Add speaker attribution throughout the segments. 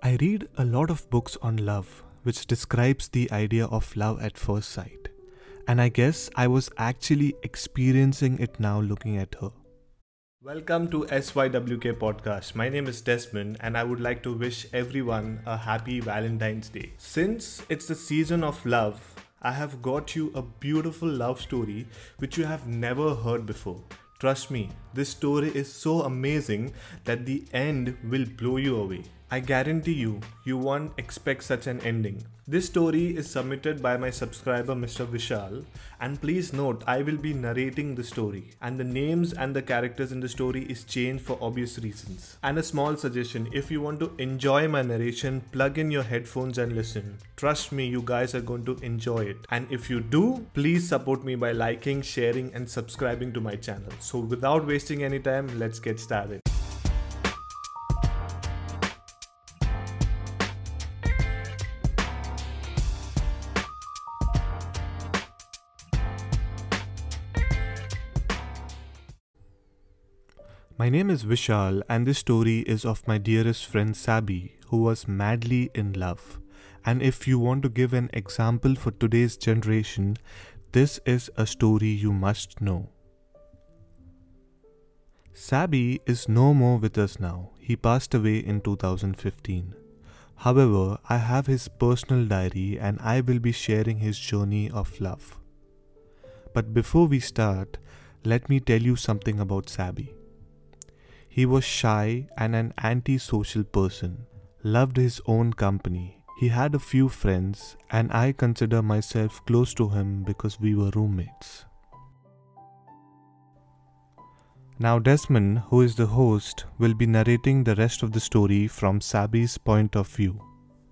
Speaker 1: I read a lot of books on love, which describes the idea of love at first sight. And I guess I was actually experiencing it now looking at her. Welcome to SYWK podcast. My name is Desmond and I would like to wish everyone a happy Valentine's Day. Since it's the season of love, I have got you a beautiful love story which you have never heard before. Trust me, this story is so amazing that the end will blow you away. I guarantee you won't expect such an ending. This story is submitted by my subscriber Mr. Vishal, and please note I will be narrating the story and the names and the characters in the story is changed for obvious reasons. And a small suggestion, if you want to enjoy my narration, plug in your headphones and listen. Trust me, you guys are going to enjoy it. And if you do, please support me by liking, sharing and subscribing to my channel. So without wasting any time, let's get started. My name is Vishal and this story is of my dearest friend Sabi, who was madly in love. And if you want to give an example for today's generation, this is a story you must know. Sabi is no more with us now. He passed away in 2015. However, I have his personal diary and I will be sharing his journey of love. But before we start, let me tell you something about Sabi. He was shy and an anti-social person, loved his own company. He had a few friends and I consider myself close to him because we were roommates. Now Desmond, who is the host, will be narrating the rest of the story from Sabi's point of view.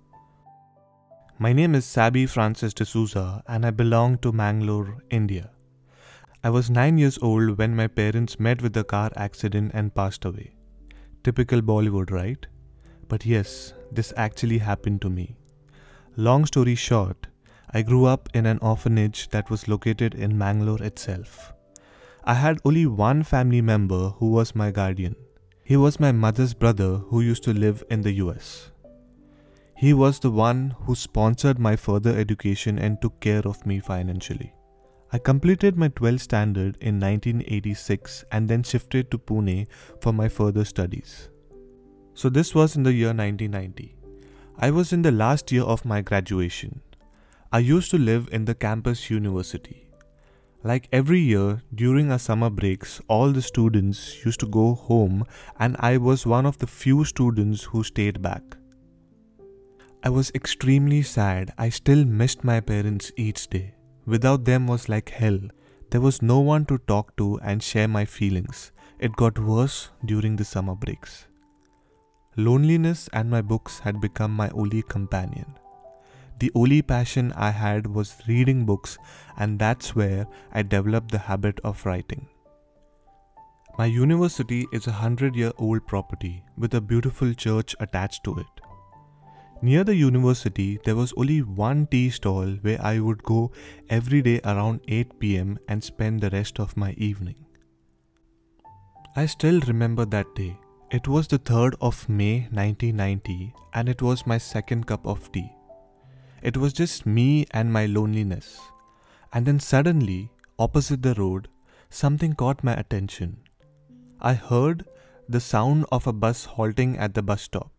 Speaker 1: My name is Sabi Francis D'Souza and I belong to Mangalore, India. I was 9 years old when my parents met with a car accident and passed away. Typical Bollywood, right? But yes, this actually happened to me. Long story short, I grew up in an orphanage that was located in Mangalore itself. I had only one family member who was my guardian. He was my mother's brother who used to live in the US. He was the one who sponsored my further education and took care of me financially. I completed my 12th standard in 1986 and then shifted to Pune for my further studies. So this was in the year 1990. I was in the last year of my graduation. I used to live in the campus university. Like every year, during our summer breaks, all the students used to go home and I was one of the few students who stayed back. I was extremely sad. I still missed my parents each day. Without them was like hell. There was no one to talk to and share my feelings. It got worse during the summer breaks. Loneliness and my books had become my only companion. The only passion I had was reading books, and that's where I developed the habit of writing. My university is a 100-year-old property with a beautiful church attached to it. Near the university, there was only one tea stall where I would go every day around 8 p.m. and spend the rest of my evening. I still remember that day. It was the 3rd of May 1990 and it was my second cup of tea. It was just me and my loneliness. And then suddenly, opposite the road, something caught my attention. I heard the sound of a bus halting at the bus stop.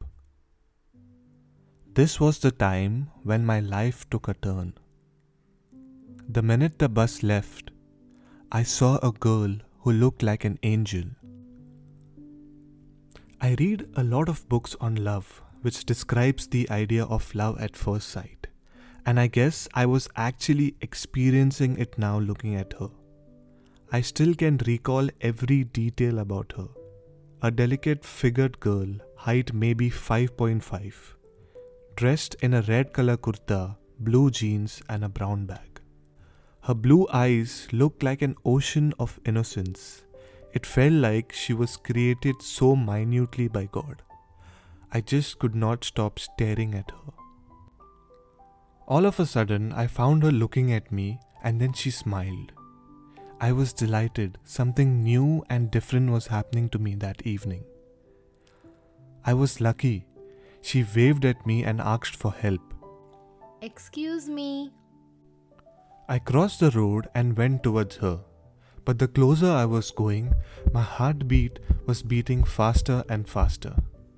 Speaker 1: This was the time when my life took a turn. The minute the bus left, I saw a girl who looked like an angel. I read a lot of books on love, which describes the idea of love at first sight. And I guess I was actually experiencing it now looking at her. I still can recall every detail about her. A delicate figured girl, height maybe 5.5. Dressed in a red color kurta, blue jeans and a brown bag. Her blue eyes looked like an ocean of innocence. It felt like she was created so minutely by God. I just could not stop staring at her. All of a sudden, I found her looking at me and then she smiled. I was delighted. Something new and different was happening to me that evening. I was lucky. She waved at me and asked for help.
Speaker 2: Excuse me.
Speaker 1: I crossed the road and went towards her. But the closer I was going, my heartbeat was beating faster and faster.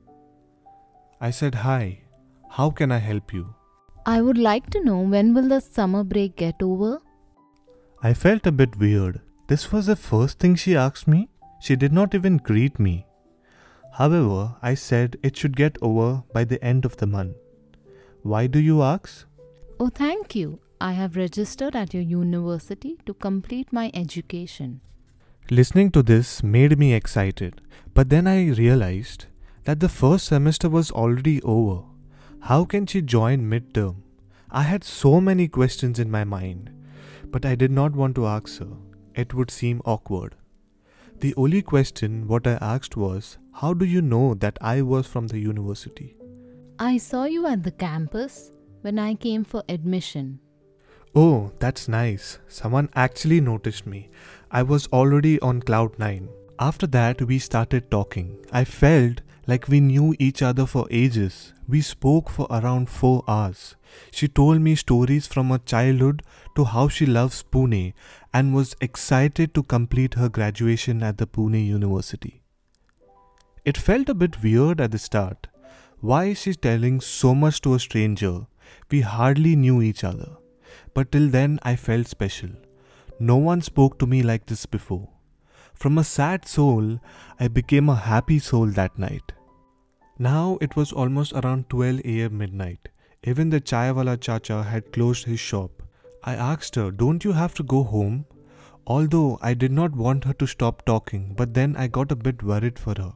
Speaker 1: I said, "Hi, how can I help you?"
Speaker 2: I would like to know, when will the summer break get over?
Speaker 1: I felt a bit weird. This was the first thing she asked me. She did not even greet me. However, I said it should get over by the end of the month. Why do you ask?
Speaker 2: Oh, thank you. I have registered at your university to complete my education.
Speaker 1: Listening to this made me excited, but then I realized that the first semester was already over. How can she join midterm? I had so many questions in my mind, but I did not want to ask her. It would seem awkward. The only question what I asked was, how do you know that I was from the university?
Speaker 2: I saw you at the campus when I came for admission.
Speaker 1: Oh, that's nice. Someone actually noticed me. I was already on cloud 9. After that, we started talking. I felt like we knew each other for ages. We spoke for around 4 hours. She told me stories from her childhood to how she loves Pune and was excited to complete her graduation at the Pune University. It felt a bit weird at the start. Why is she telling so much to a stranger? We hardly knew each other. But till then I felt special. No one spoke to me like this before. From a sad soul, I became a happy soul that night. Now it was almost around 12 a.m. midnight. Even the chaiwala chacha had closed his shop. I asked her, "Don't you have to go home?" Although I did not want her to stop talking, but then I got a bit worried for her.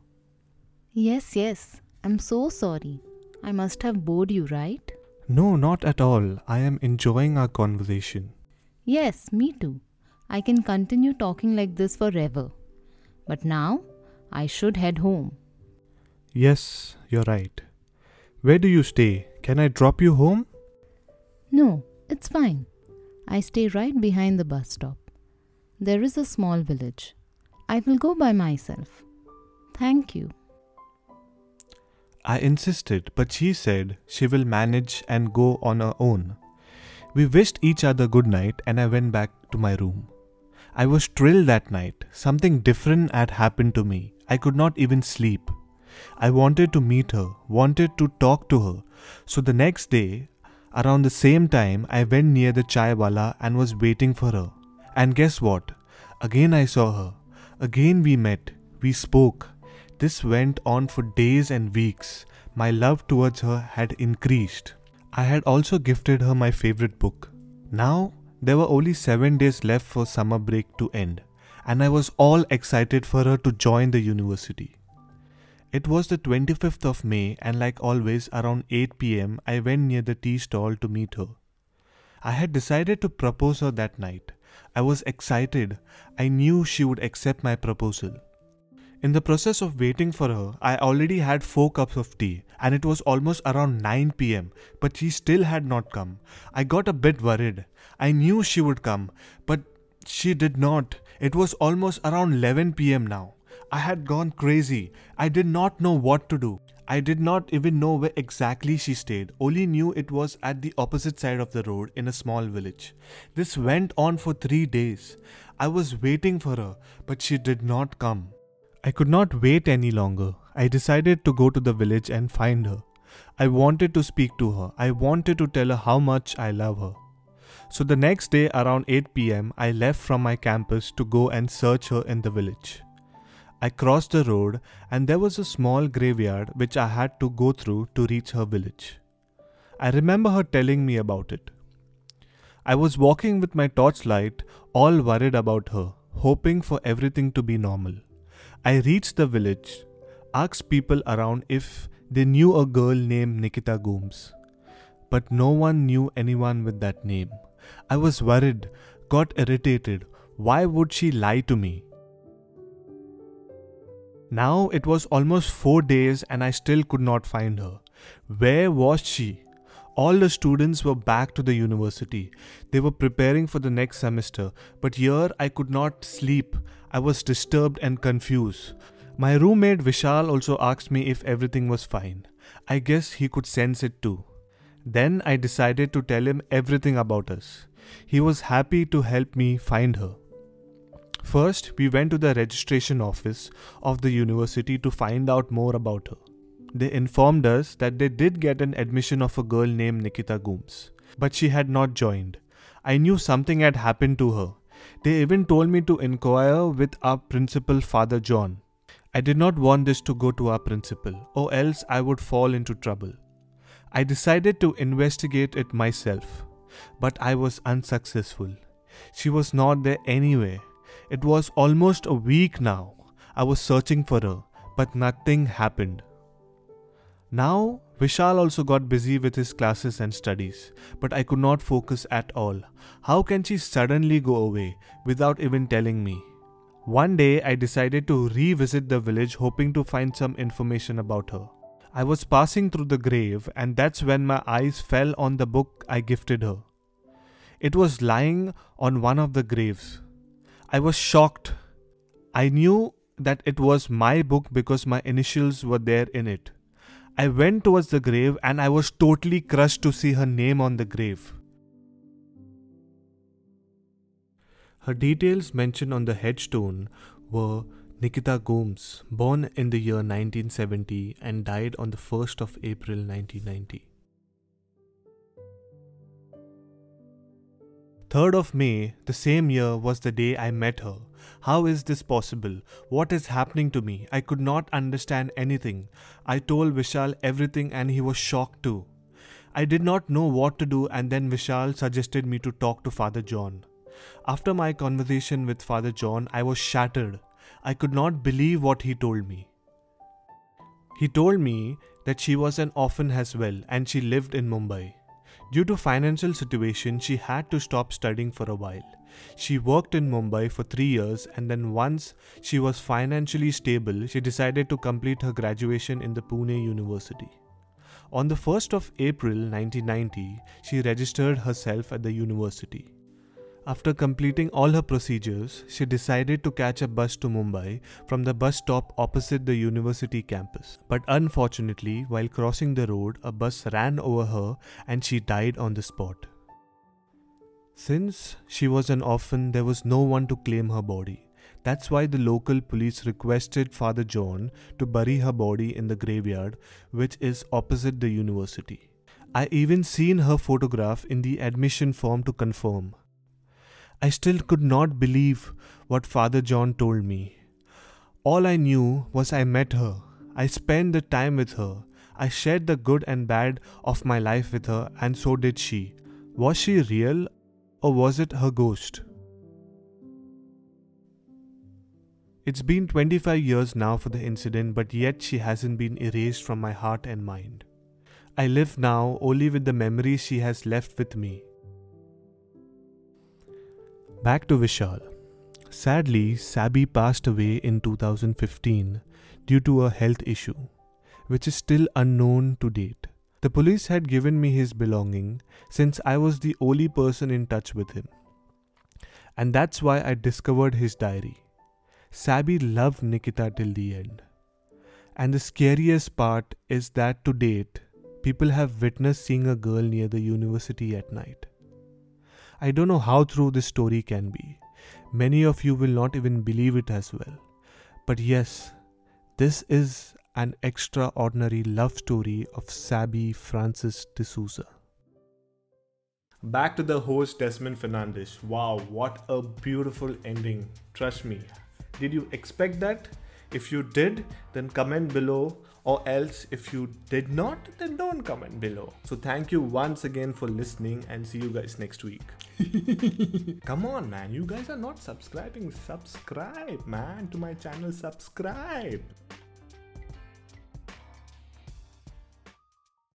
Speaker 2: Yes. I'm so sorry. I must have bored you, right?
Speaker 1: No, not at all. I am enjoying our conversation.
Speaker 2: Yes, me too. I can continue talking like this forever. But now, I should head home.
Speaker 1: Yes, you're right. Where do you stay? Can I drop you home?
Speaker 2: No, it's fine. I stay right behind the bus stop. There is a small village. I will go by myself. Thank you.
Speaker 1: I insisted, but she said she will manage and go on her own. We wished each other good night and I went back to my room. I was thrilled that night. Something different had happened to me. I could not even sleep. I wanted to meet her, wanted to talk to her. So the next day, around the same time, I went near the chaiwala and was waiting for her. And guess what? Again I saw her. Again we met. We spoke. This went on for days and weeks. My love towards her had increased. I had also gifted her my favorite book. Now, there were only 7 days left for summer break to end, and I was all excited for her to join the university. It was the 25th of May, and like always, around 8 p.m., I went near the tea stall to meet her. I had decided to propose her that night. I was excited. I knew she would accept my proposal. In the process of waiting for her, I already had 4 cups of tea and it was almost around 9 p.m. but she still had not come. I got a bit worried. I knew she would come, but she did not. It was almost around 11 p.m. now. I had gone crazy. I did not know what to do. I did not even know where exactly she stayed, only knew it was at the opposite side of the road in a small village. This went on for 3 days. I was waiting for her, but she did not come. I could not wait any longer. I decided to go to the village and find her. I wanted to speak to her. I wanted to tell her how much I love her. So the next day around 8 p.m. I left from my campus to go and search her in the village. I crossed the road and there was a small graveyard which I had to go through to reach her village. I remember her telling me about it. I was walking with my torchlight, all worried about her, hoping for everything to be normal. I reached the village, asked people around if they knew a girl named Nikita Gomes. But no one knew anyone with that name. I was worried, got irritated. Why would she lie to me? Now it was almost 4 days and I still could not find her. Where was she? All the students were back to the university. They were preparing for the next semester, but here I could not sleep. I was disturbed and confused. My roommate Vishal also asked me if everything was fine. I guess he could sense it too. Then I decided to tell him everything about us. He was happy to help me find her. First, we went to the registration office of the university to find out more about her. They informed us that they did get an admission of a girl named Nikita Gooms, but she had not joined. I knew something had happened to her. They even told me to inquire with our principal, Father John. I did not want this to go to our principal, or else I would fall into trouble. I decided to investigate it myself, but I was unsuccessful. She was not there anywhere. It was almost a week now. I was searching for her, but nothing happened. Now, Vishal also got busy with his classes and studies, but I could not focus at all. How can she suddenly go away without even telling me? One day, I decided to revisit the village hoping to find some information about her. I was passing through the grave, and that's when my eyes fell on the book I gifted her. It was lying on one of the graves. I was shocked. I knew that it was my book because my initials were there in it. I went towards the grave and I was totally crushed to see her name on the grave. Her details mentioned on the headstone were Nikita Gooms, born in the year 1970 and died on the 1st of April 1990. 3rd of May, the same year, was the day I met her. How is this possible? What is happening to me? I could not understand anything. I told Vishal everything and he was shocked too. I did not know what to do, and then Vishal suggested me to talk to Father John. After my conversation with Father John, I was shattered. I could not believe what he told me. He told me that she was an orphan as well and she lived in Mumbai. Due to financial situation, she had to stop studying for a while. She worked in Mumbai for 3 years, and then once she was financially stable, she decided to complete her graduation in the Pune University. On the 1st of April 1990, she registered herself at the university. After completing all her procedures, she decided to catch a bus to Mumbai from the bus stop opposite the university campus. But unfortunately, while crossing the road, a bus ran over her and she died on the spot. Since she was an orphan, there was no one to claim her body. That's why the local police requested Father John to bury her body in the graveyard, which is opposite the university. I even seen her photograph in the admission form to confirm. I still could not believe what Father John told me. All I knew was I met her. I spent the time with her. I shared the good and bad of my life with her, and so did she. Was she real, or was it her ghost? It's been 25 years now for the incident, but yet she hasn't been erased from my heart and mind. I live now only with the memories she has left with me. Back to Vishal. Sadly, Sabi passed away in 2015 due to a health issue, which is still unknown to date. The police had given me his belonging since I was the only person in touch with him. And that's why I discovered his diary. Sabi loved Nikita till the end. And the scariest part is that to date, people have witnessed seeing a girl near the university at night. I don't know how true this story can be. Many of you will not even believe it as well. But yes, this is an extraordinary love story of Sabi Francis D'Souza. Back to the host Desmond Fernandes. Wow, what a beautiful ending. Trust me. Did you expect that? If you did, then comment below, or else if you did not, then don't comment below. So thank you once again for listening, and see you guys next week. Come on man, you guys are not subscribing. Subscribe man to my channel, subscribe.